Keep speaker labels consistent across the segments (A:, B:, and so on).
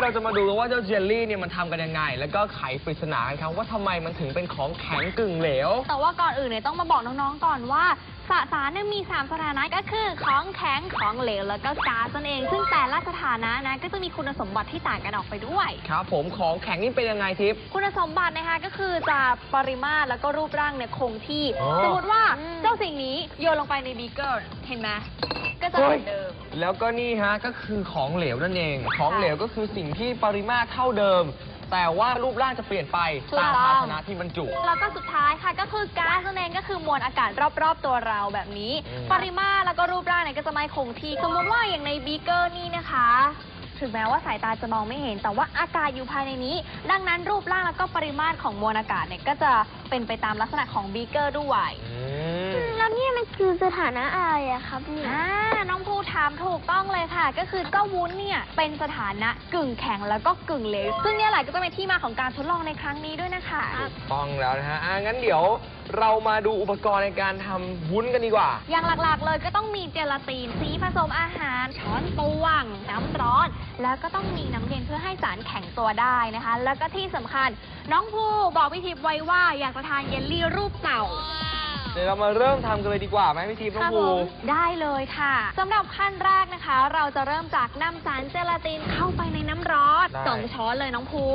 A: เราจะมาดูว่าเจ้าเจลลี่เนี่ยมันทำกันยังไงแล้วก็ไขปริศนากันครับว่าทำไมมันถึงเป็นของแข็งกึ่งเหลว
B: แต่ว่าก่อนอื่นเนี่ยต้องมาบอกน้องๆก่อนว่าสสารเนี่ยมี3สถานะก็คือของแข็งของเหลวแล้วก็ก๊าซนั่นเองซึ่งแต่ละสถานะนะก็จะมีคุณสมบัติที่ต่างกันออกไปด้วย
A: ครับผมของแข็งนี่เป็นยังไงทิพย์
B: คุณสมบัตินะคะก็คือจะปริมาตรแล้วก็รูปร่างเนี่ยคงที่สมมติว่าเจ้าสิ่งนี้โยนลงไปในบีเกอร์เห็นไหมก็จะเหมือนเดิม
A: แล้วก็นี่ฮะก็คือของเหลวนั่นเองของเหลวก็คือสิ่งที่ปริมาตรเท่าเดิมแต่ว่ารูปร่างจะเปลี่ยนไปตามภาชนะที่บรรจุ
B: แล้วก็สุดท้ายค่ะก็คือก๊าซนั่นเองก็คือมวลอากาศรอบๆตัวเราแบบนี้ปริมาตรแล้วก็รูปร่างเนี่ยก็จะไม่คงที่สมมติว่าอย่างในบีเกอร์นี่นะคะถึงแม้ว่าสายตาจะมองไม่เห็นแต่ว่าอากาศอยู่ภายในนี้ดังนั้นรูปร่างแล้วก็ปริมาตรของมวลอากาศเนี่ยก็จะเป็นไปตามลักษณะของบีเกอร์ด้วย
C: แล้วเนี่ยมันคือสถานะอะไรอะครับเนี่ย
B: น้องภูถามถูกต้องเลยค่ะก็คือเจ้าวุ้นเนี่ยเป็นสถานะกึ่งแข็งแล้วก็กึ่งเหลวซึ่งเนี่ยแหละก็จะเป็นที่มาของการทดลองในครั้งนี้ด้วยนะคะ
A: ต้องแล้วนะฮะงั้นเดี๋ยวเรามาดูอุปกรณ์ในการทำวุ้นกันดีกว่า
B: อย่างหลักๆเลยก็ต้องมีเจลาตินสีผสมอาหารช้อนตวงน้ำร้อนแล้วก็ต้องมีน้ำเย็นเพื่อให้สารแข็งตัวได้นะคะแล้วก็ที่สำคัญน้องภูบอกพี่ทิพย์ไว้ว่าอยากจะทานเยลลี่รูปเต่า
A: เดี๋ยวเรามาเริ่มทำกันเลยดีกว่าไหมพี่ทิพย์น้องภู
B: ได้เลยค่ะสำหรับขั้นแรกนะคะเราจะเริ่มจากนำสารเจลาตินเข้าไปในน้ำร้อน2 ช้อนเลยน้องภู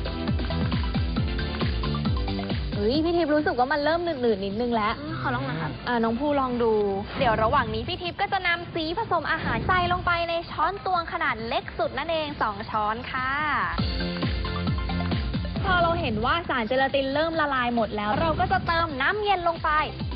B: พี่ทิพย์รู้สึกว่ามันเริ่มหนืดๆนิดนึงแล้ว
C: ขอลองนะครับ
B: น้องภูลองดูเดี๋ยวระหว่างนี้พี่ทิพย์ก็จะนำสีผสมอาหารใส่ลงไปในช้อนตวงขนาดเล็กสุดนั่นเอง2 ช้อนค่ะพอเราเห็นว่าสารเจลาตินเริ่มละลายหมดแล้วเราก็จะเติมน้ำเย็นลงไป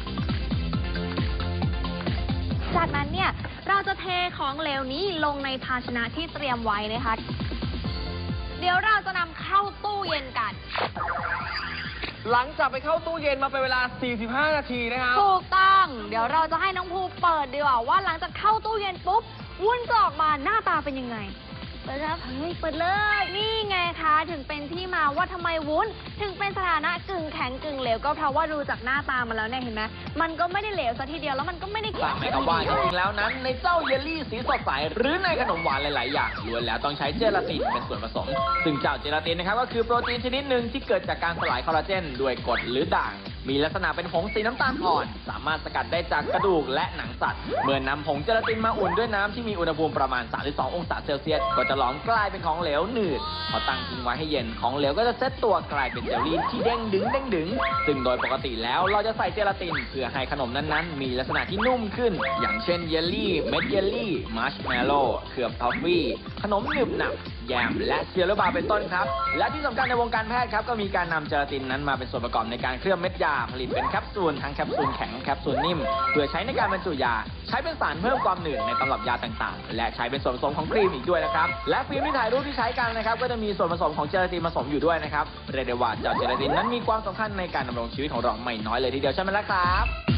B: จากนั้นเนี่ยเราจะเทของเหลวนี้ลงในภาชนะที่เตรียมไว้นะคะเดี๋ยวเราจะนำเข้าตู้เย็นกัน
A: หลังจากไปเข้าตู้เย็นมาเป็นเวลา45 นาทีนะครับ
B: ถูกต้องเดี๋ยวเราจะให้น้องภูเปิดดีกว่าว่าหลังจากเข้าตู้เย็นปุ๊บวุ้นจะออกมาหน้าตาเป็นยังไงเปิดครับเปิดเลยนี่ไงคะถึงเป็นที่มาว่าทำไมวุ้นถึงเป็นสถานะกึ่งแข็งกึ่งเหลวก็เพราะว่าดูจากหน้าตามันแล้วเนี่ยเห็นไหมมันก็ไม่ได้เหลวซะทีเดียวแล้วมันก็ไม่ได้แข็ง
D: หมายความว่าจริงๆแล้วนั้นในเจ้าเยลลี่สีสดใสหรือในขนมหวานหลายๆอย่างล้วนแล้วต้องใช้เจลาตินเป็นส่วนผสมซึ่งเจ้าเจลาตินนะครับก็คือโปรตีนชนิดหนึ่งที่เกิดจากการสลายคอลลาเจนด้วยกรดหรือด่างมีลักษณะเป็นผงสีน้ำตาลอ่อนสามารถสกัดได้จากกระดูกและหนังสัตว์เมื่อนำผงเจลาตินมาอุ่นด้วยน้ำที่มีอุณหภูมิประมาณ32 องศาเซลเซียสก็จะหลอมกลายเป็นของเหลวหนืดพอตั้งทิ้งไว้ให้เย็นของเหลวก็จะเซตตัวกลายเป็นเจลลี่ที่เด้งดึงซึ่งโดยปกติแล้วเราจะใส่เจลาตินเพื่อให้ขนมนั้นๆมีลักษณะที่นุ่มขึ้นอย่างเช่นเยลลี่เม็ดเยลลี่มัชเมลโล่เขือบทอฟฟี่ขนมหนึบหนับแยมและเซียร์บาร์เป็นต้นครับและที่สำคัญในวงการแพทย์ครับก็มีการนำเจลาตินนั้นมาเป็นส่วนประกอบในการเคลือบเม็ดยาผลิตเป็นแคปซูลทั้งแคปซูลแข็งแคปซูลนิ่มเพื่อใช้ในการบรรจุยาใช้เป็นสารเพิ่มความหนืดในตำรับยาต่างๆและใช้เป็นส่วนผสมของครีมอีกด้วยนะครับและฟิล์มที่ถ่ายรูปที่ใช้กันนะครับก็จะมีส่วนผสมของเจลาตินผสมอยู่ด้วยนะครับเรียกได้ว่าเจ้าเจลาตินนั้นมีความสำคัญในการดำรงชีวิตของเราไม่น้อยเลยทีเดียวใช่ไหมล่ะครับ